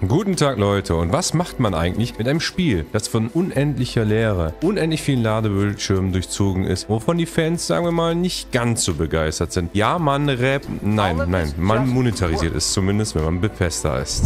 Guten Tag Leute, und was macht man eigentlich mit einem Spiel, das von unendlicher Leere, unendlich vielen Ladebildschirmen durchzogen ist, wovon die Fans, sagen wir mal, nicht ganz so begeistert sind? Ja, man man monetarisiert es zumindest, wenn man Bethesda ist.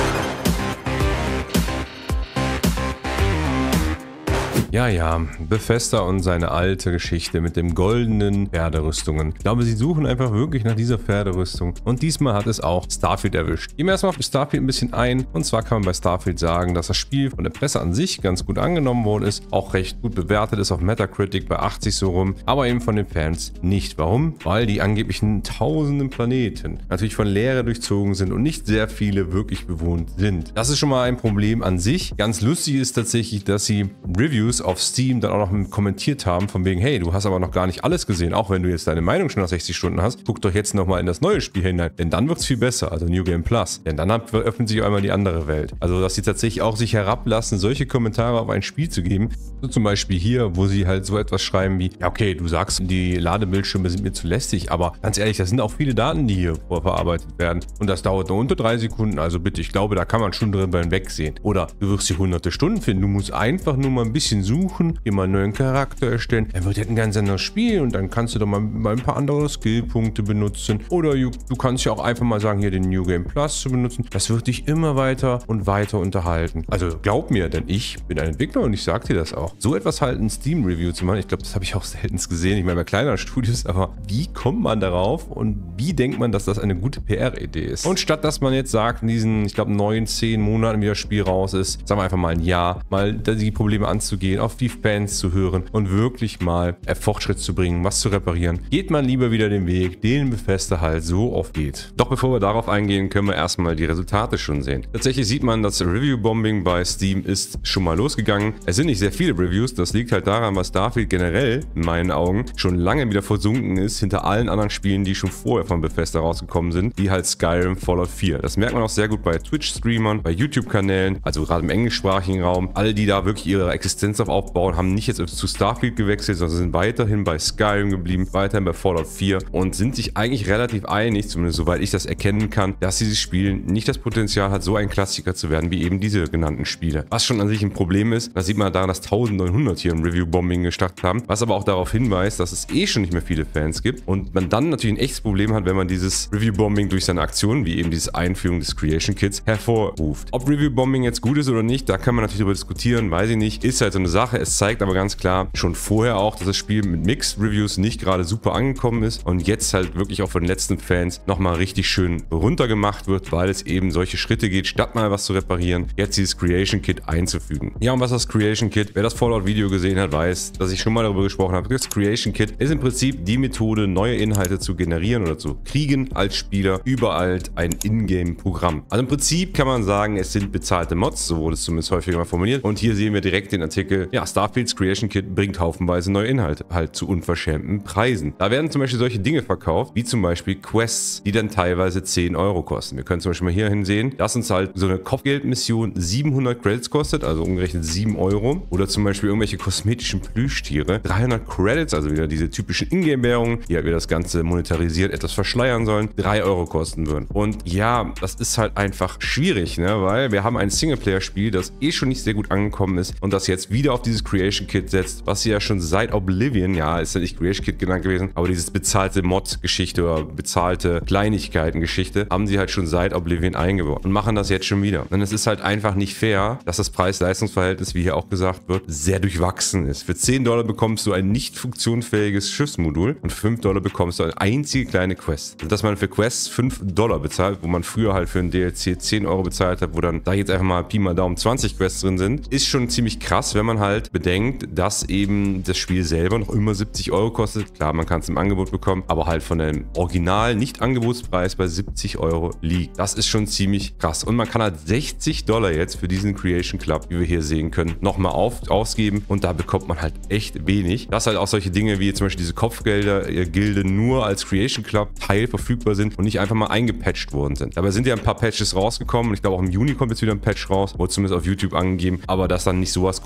Ja, Bethesda und seine alte Geschichte mit den goldenen Pferderüstungen. Ich glaube, sie suchen einfach wirklich nach dieser Pferderüstung. Und diesmal hat es auch Starfield erwischt. Gehen wir erstmal auf Starfield ein bisschen ein. Und zwar kann man bei Starfield sagen, dass das Spiel von der Presse an sich ganz gut angenommen worden ist. Auch recht gut bewertet ist auf Metacritic bei 80 so rum. Aber eben von den Fans nicht. Warum? Weil die angeblichen tausenden Planeten natürlich von Leere durchzogen sind und nicht sehr viele wirklich bewohnt sind. Das ist schon mal ein Problem an sich. Ganz lustig ist tatsächlich, dass sie Reviews auf Steam dann auch noch kommentiert haben, von wegen, hey, du hast aber noch gar nicht alles gesehen, auch wenn du jetzt deine Meinung schon nach 60 Stunden hast, guck doch jetzt nochmal in das neue Spiel hinein, denn dann wird es viel besser, also New Game Plus, denn dann öffnet sich einmal die andere Welt. Also, dass sie tatsächlich auch sich herablassen, solche Kommentare auf ein Spiel zu geben, so zum Beispiel hier, wo sie halt so etwas schreiben wie, ja okay, du sagst, die Ladebildschirme sind mir zu lästig, aber ganz ehrlich, das sind auch viele Daten, die hier verarbeitet werden und das dauert nur unter 3 Sekunden, also bitte, ich glaube, da kann man schon drüber hinwegsehen. Oder du wirst hier hunderte Stunden finden, du musst einfach nur mal ein bisschen suchen, dir mal einen neuen Charakter erstellen, dann wird ein ganz anderes Spiel und dann kannst du doch mal ein paar andere Skillpunkte benutzen. Oder du kannst ja auch einfach mal sagen, hier den New Game Plus zu benutzen. Das wird dich immer weiter und weiter unterhalten. Also glaub mir, denn ich bin ein Entwickler und ich sag dir das auch. So etwas halt ein Steam-Review zu machen, ich glaube, das habe ich auch selten gesehen. Ich meine, bei kleineren Studios, aber wie kommt man darauf und wie denkt man, dass das eine gute PR-Idee ist? Und statt dass man jetzt sagt, in diesen, ich glaube, 9, 10 Monaten, wie das Spiel raus ist, sagen wir einfach mal ein Jahr, mal die Probleme anzugehen, auf die Fans zu hören und wirklich mal Fortschritt zu bringen, was zu reparieren, geht man lieber wieder den Weg, den Bethesda halt so oft geht. Doch bevor wir darauf eingehen, können wir erstmal die Resultate schon sehen. Tatsächlich sieht man, das Review-Bombing bei Steam ist schon mal losgegangen. Es sind nicht sehr viele Reviews, das liegt halt daran, was Starfield generell, in meinen Augen, schon lange wieder versunken ist hinter allen anderen Spielen, die schon vorher von Bethesda rausgekommen sind, wie halt Skyrim, Fallout 4. Das merkt man auch sehr gut bei Twitch-Streamern, bei YouTube-Kanälen, also gerade im englischsprachigen Raum. Alle, die da wirklich ihre Existenz aufbauen, haben nicht jetzt zu Starfield gewechselt, sondern sind weiterhin bei Skyrim geblieben, weiterhin bei Fallout 4 und sind sich eigentlich relativ einig, zumindest soweit ich das erkennen kann, dass dieses Spiel nicht das Potenzial hat, so ein Klassiker zu werden, wie eben diese genannten Spiele. Was schon an sich ein Problem ist, das sieht man daran, dass 1900 hier im Review-Bombing gestartet haben, was aber auch darauf hinweist, dass es schon nicht mehr viele Fans gibt und man dann natürlich ein echtes Problem hat, wenn man dieses Review-Bombing durch seine Aktionen, wie eben diese Einführung des Creation Kits, hervorruft. Ob Review-Bombing jetzt gut ist oder nicht, da kann man natürlich darüber diskutieren, weiß ich nicht, ist halt so eine Sache. Es zeigt aber ganz klar schon vorher auch, dass das Spiel mit Mixed Reviews nicht gerade super angekommen ist und jetzt halt wirklich auch von den letzten Fans nochmal richtig schön runtergemacht wird, weil es eben solche Schritte geht, statt mal was zu reparieren, jetzt dieses Creation Kit einzufügen. Ja, und was ist das Creation Kit? Wer das Fallout-Video gesehen hat, weiß, dass ich schon mal darüber gesprochen habe. Das Creation Kit ist im Prinzip die Methode, neue Inhalte zu generieren oder zu kriegen als Spieler über halt ein Ingame-Programm. Also im Prinzip kann man sagen, es sind bezahlte Mods, so wurde es zumindest häufiger mal formuliert. Und hier sehen wir direkt den Artikel, ja, Starfields Creation Kit bringt haufenweise neue Inhalte, halt zu unverschämten Preisen. Da werden zum Beispiel solche Dinge verkauft, wie zum Beispiel Quests, die dann teilweise 10 Euro kosten. Wir können zum Beispiel mal hier hinsehen, dass uns halt so eine Kopfgeldmission 700 Credits kostet, also umgerechnet 7 Euro. Oder zum Beispiel irgendwelche kosmetischen Plüschtiere, 300 Credits, also wieder diese typischen Ingame-Währungen, die halt wieder das Ganze monetarisiert etwas verschleiern sollen, 3 Euro kosten würden. Und ja, das ist halt einfach schwierig, ne? Weil wir haben ein Singleplayer-Spiel, das schon nicht sehr gut angekommen ist und das jetzt wieder auf dieses Creation Kit setzt, was sie ja schon seit Oblivion, ja, ist ja nicht Creation Kit genannt gewesen, aber dieses bezahlte Mod-Geschichte oder bezahlte Kleinigkeiten-Geschichte haben sie halt schon seit Oblivion eingebaut und machen das jetzt schon wieder. Und es ist halt einfach nicht fair, dass das Preis-Leistungs-Verhältnis, wie hier auch gesagt wird, sehr durchwachsen ist. Für 10 Dollar bekommst du ein nicht funktionsfähiges Schiffsmodul und für 5 Dollar bekommst du eine einzige kleine Quest. Also, dass man für Quests 5 Dollar bezahlt, wo man früher halt für ein DLC 10 Euro bezahlt hat, wo dann da jetzt einfach mal Pi mal Daumen 20 Quests drin sind, ist schon ziemlich krass, wenn man halt bedenkt, dass eben das Spiel selber noch immer 70 Euro kostet. Klar, man kann es im Angebot bekommen, aber halt von dem Original Nicht-Angebotspreis bei 70 Euro liegt. Das ist schon ziemlich krass. Und man kann halt 60 Dollar jetzt für diesen Creation Club, wie wir hier sehen können, nochmal ausgeben und da bekommt man halt echt wenig. Dass halt auch solche Dinge wie zum Beispiel diese Kopfgelder-Gilde nur als Creation Club Teil verfügbar sind und nicht einfach mal eingepatcht worden sind. Dabei sind ja ein paar Patches rausgekommen und ich glaube auch im Juni kommt jetzt wieder ein Patch raus, wurde zumindest auf YouTube angegeben, aber dass dann nicht sowas kostenlos im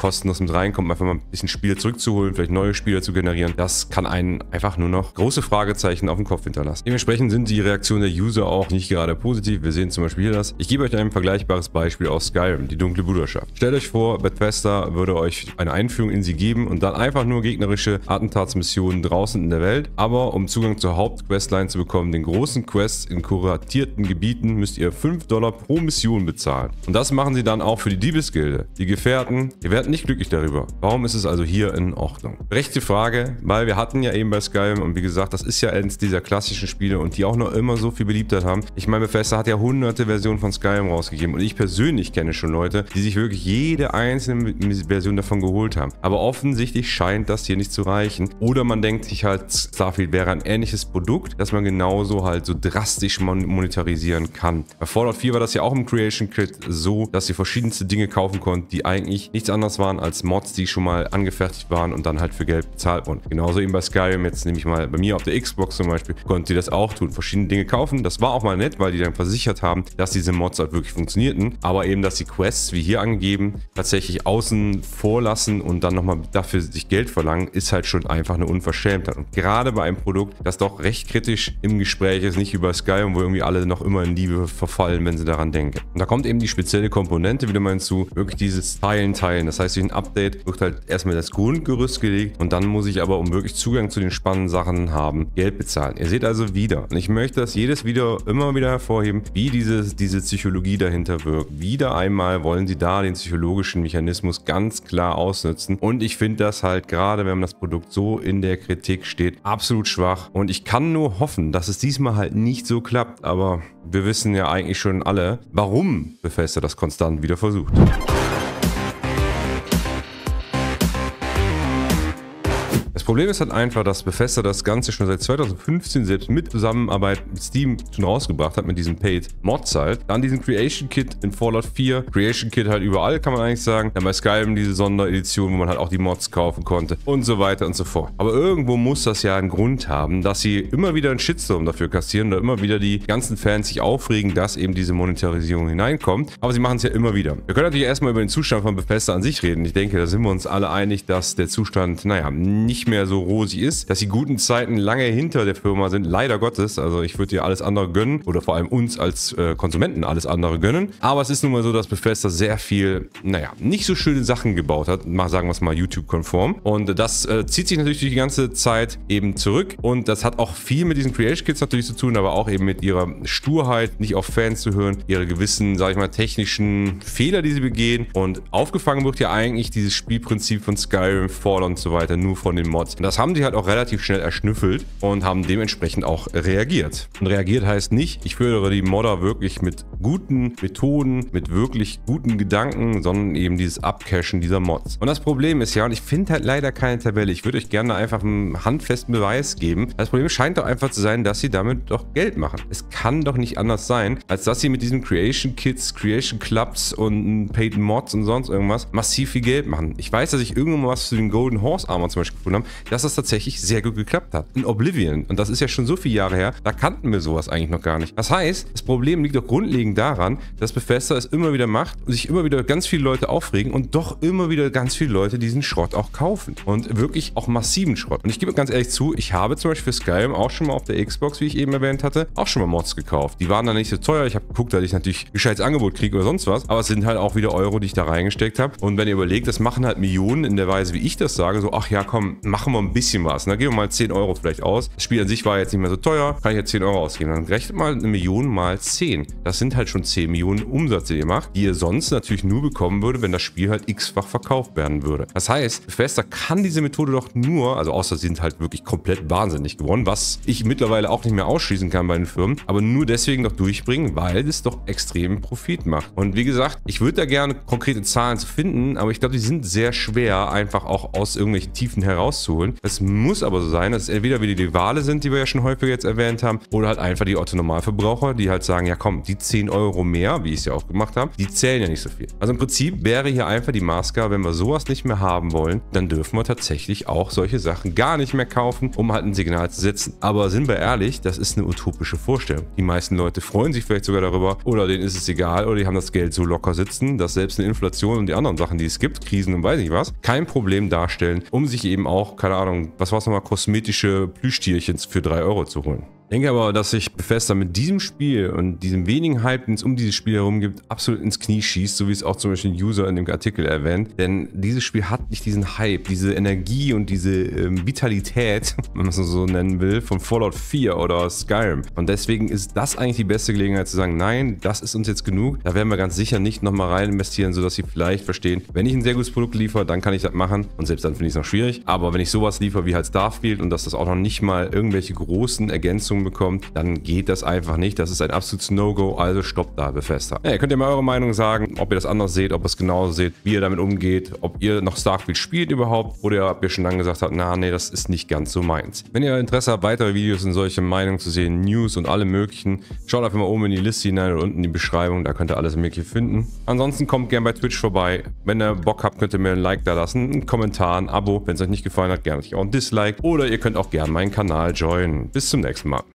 mit reinkommt, einfach mal ein bisschen Spiele zurückzuholen, vielleicht neue Spieler zu generieren, das kann einen einfach nur noch große Fragezeichen auf dem Kopf hinterlassen. Dementsprechend sind die Reaktionen der User auch nicht gerade positiv. Wir sehen zum Beispiel hier das. Ich gebe euch ein vergleichbares Beispiel aus Skyrim, die dunkle Bruderschaft. Stellt euch vor, Bethesda würde euch eine Einführung in sie geben und dann einfach nur gegnerische Attentatsmissionen draußen in der Welt. Aber um Zugang zur Hauptquestline zu bekommen, den großen Quests in kuratierten Gebieten, müsst ihr $5 pro Mission bezahlen. Und das machen sie dann auch für die Diebesgilde. Die Gefährten, ihr werdet nicht glücklich darüber. Warum ist es also hier in Ordnung? Berechtigte Frage, weil wir hatten ja eben bei Skyrim und wie gesagt, das ist ja eines dieser klassischen Spiele und die auch noch immer so viel Beliebtheit haben. Ich meine, Bethesda hat ja hunderte Versionen von Skyrim rausgegeben und ich persönlich kenne schon Leute, die sich wirklich jede einzelne Version davon geholt haben. Aber offensichtlich scheint das hier nicht zu reichen. Oder man denkt sich halt, Starfield wäre ein ähnliches Produkt, das man genauso halt so drastisch monetarisieren kann. Bei Fallout 4 war das ja auch im Creation Kit so, dass ihr verschiedenste Dinge kaufen konntet, die eigentlich nichts anderes waren als Mods, die schon mal angefertigt waren und dann halt für Geld bezahlt wurden. Genauso eben bei Skyrim, jetzt nehme ich mal bei mir auf der Xbox zum Beispiel, konntet ihr das auch tun. Verschiedene Dinge kaufen. Das war auch mal nett, weil die dann versichert haben, dass diese Mods halt wirklich funktionierten. Aber eben, dass die Quests, wie hier angegeben, tatsächlich außen vor lassen und dann nochmal dafür sich Geld verlangen, ist halt schon einfach eine Unverschämtheit. Und gerade bei einem Produkt, das doch recht kritisch im Gespräch ist, nicht wie bei Skyrim, wo irgendwie alle noch immer in Liebe verfallen, wenn sie daran denken. Und da kommt eben die spezielle Komponente wieder mal hinzu, wirklich dieses Teilen. Das heißt, durch ein Update wird halt erstmal das Grundgerüst gelegt und dann muss ich aber, um wirklich Zugang zu den spannenden Sachen haben, Geld bezahlen. Ihr seht also wieder, und ich möchte das jedes Video immer wieder hervorheben, wie diese Psychologie dahinter wirkt. Wieder einmal wollen sie da den psychologischen Mechanismus ganz klar ausnutzen und ich finde das halt gerade, wenn das Produkt so in der Kritik steht, absolut schwach und ich kann nur hoffen, dass es diesmal halt nicht so klappt, aber wir wissen ja eigentlich schon alle, warum Bethesda das konstant wieder versucht. Das Problem ist halt einfach, dass Bethesda das Ganze schon seit 2015 selbst mit Zusammenarbeit mit Steam schon rausgebracht hat, mit diesem Paid Mods halt. Dann diesen Creation Kit in Fallout 4. Creation Kit halt überall, kann man eigentlich sagen. Dann bei Skyrim diese Sonderedition, wo man halt auch die Mods kaufen konnte und so weiter und so fort. Aber irgendwo muss das ja einen Grund haben, dass sie immer wieder einen Shitstorm dafür kassieren oder immer wieder die ganzen Fans sich aufregen, dass eben diese Monetarisierung hineinkommt. Aber sie machen es ja immer wieder. Wir können natürlich erstmal über den Zustand von Bethesda an sich reden. Ich denke, da sind wir uns alle einig, dass der Zustand, naja, nicht mehr so rosig ist, dass die guten Zeiten lange hinter der Firma sind, leider Gottes. Also ich würde dir alles andere gönnen oder vor allem uns als Konsumenten alles andere gönnen. Aber es ist nun mal so, dass Bethesda sehr viel, naja, nicht so schöne Sachen gebaut hat, sagen wir es mal YouTube-konform. Und das zieht sich natürlich die ganze Zeit eben zurück und das hat auch viel mit diesen Creation Kits natürlich zu tun, aber auch eben mit ihrer Sturheit, nicht auf Fans zu hören, ihre gewissen, sag ich mal, technischen Fehler, die sie begehen. Und aufgefangen wird ja eigentlich dieses Spielprinzip von Skyrim, Fallout und so weiter nur von den Mods. Und das haben die halt auch relativ schnell erschnüffelt und haben dementsprechend auch reagiert. Und reagiert heißt nicht, ich fördere die Modder wirklich mit guten Methoden, mit wirklich guten Gedanken, sondern eben dieses Abcachen dieser Mods. Und das Problem ist ja, und ich finde halt leider keine Tabelle, ich würde euch gerne einfach einen handfesten Beweis geben. Das Problem scheint doch einfach zu sein, dass sie damit doch Geld machen. Es kann doch nicht anders sein, als dass sie mit diesen Creation Kits, Creation Clubs und Paid Mods und sonst irgendwas massiv viel Geld machen. Ich weiß, dass ich irgendwann mal was zu den Golden Horse Armor zum Beispiel gefunden habe, dass das tatsächlich sehr gut geklappt hat. In Oblivion, und das ist ja schon so viele Jahre her, da kannten wir sowas eigentlich noch gar nicht. Das heißt, das Problem liegt doch grundlegend daran, dass Bethesda es immer wieder macht und sich immer wieder ganz viele Leute aufregen und doch immer wieder ganz viele Leute diesen Schrott auch kaufen. Und wirklich auch massiven Schrott. Und ich gebe ganz ehrlich zu, ich habe zum Beispiel für Skyrim auch schon mal auf der Xbox, wie ich eben erwähnt hatte, auch schon mal Mods gekauft. Die waren dann nicht so teuer. Ich habe geguckt, dass ich natürlich ein gescheites Angebot kriege oder sonst was. Aber es sind halt auch wieder Euro, die ich da reingesteckt habe. Und wenn ihr überlegt, das machen halt Millionen in der Weise, wie ich das sage, so, ach ja, komm, machen wir ein bisschen was. Und dann geben wir mal 10 Euro vielleicht aus. Das Spiel an sich war jetzt nicht mehr so teuer, kann ich jetzt 10 Euro ausgeben. Dann rechnet mal eine Million mal 10. Das sind halt schon 10 Millionen Umsatz, die ihr macht, die ihr sonst natürlich nur bekommen würde, wenn das Spiel halt x-fach verkauft werden würde. Das heißt, Bethesda kann diese Methode doch nur, also außer sie sind halt wirklich komplett wahnsinnig geworden, was ich mittlerweile auch nicht mehr ausschließen kann bei den Firmen, aber nur deswegen doch durchbringen, weil es doch extrem Profit macht. Und wie gesagt, ich würde da gerne konkrete Zahlen zu finden, aber ich glaube, die sind sehr schwer einfach auch aus irgendwelchen Tiefen herauszuholen. zu holen. Es muss aber so sein, dass es entweder wieder die Wale sind, die wir ja schon häufiger jetzt erwähnt haben, oder halt einfach die Otto-Normalverbraucher, die halt sagen, ja komm, die 10 Euro mehr, wie ich es ja auch gemacht habe, die zählen ja nicht so viel. Also im Prinzip wäre hier einfach die Maßgabe, wenn wir sowas nicht mehr haben wollen, dann dürfen wir tatsächlich auch solche Sachen gar nicht mehr kaufen, um halt ein Signal zu setzen. Aber sind wir ehrlich, das ist eine utopische Vorstellung. Die meisten Leute freuen sich vielleicht sogar darüber oder denen ist es egal oder die haben das Geld so locker sitzen, dass selbst eine Inflation und die anderen Sachen, die es gibt, Krisen und weiß nicht was, kein Problem darstellen, um sich eben auch, keine Ahnung, was war es nochmal, kosmetische Plüschtierchen für 3 Euro zu holen. Ich denke aber, dass sich Bethesda mit diesem Spiel und diesem wenigen Hype, den es um dieses Spiel herum gibt, absolut ins Knie schießt, so wie es auch zum Beispiel ein User in dem Artikel erwähnt. Denn dieses Spiel hat nicht diesen Hype, diese Energie und diese Vitalität, wenn man es so nennen will, von Fallout 4 oder Skyrim. Und deswegen ist das eigentlich die beste Gelegenheit zu sagen, nein, das ist uns jetzt genug. Da werden wir ganz sicher nicht nochmal rein investieren, sodass sie vielleicht verstehen, wenn ich ein sehr gutes Produkt liefere, dann kann ich das machen. Und selbst dann finde ich es noch schwierig. Aber wenn ich sowas liefere wie halt Starfield und dass das auch noch nicht mal irgendwelche großen Ergänzungen bekommt, dann geht das einfach nicht. Das ist ein absolutes No-Go, also stoppt da Bethesda. Ja, ihr könnt ja mal eure Meinung sagen, ob ihr das anders seht, ob ihr es genauso seht, wie ihr damit umgeht, ob ihr noch Starfield spielt überhaupt oder ob ihr schon lange gesagt habt, na nee, das ist nicht ganz so meins. Wenn ihr Interesse habt, weitere Videos in solche Meinungen zu sehen, News und alle möglichen, schaut einfach mal oben in die Liste hinein oder unten in die Beschreibung, da könnt ihr alles Mögliche finden. Ansonsten kommt gerne bei Twitch vorbei. Wenn ihr Bock habt, könnt ihr mir ein Like da lassen, einen Kommentar, ein Abo. Wenn es euch nicht gefallen hat, gerne auch ein Dislike oder ihr könnt auch gerne meinen Kanal joinen. Bis zum nächsten Mal.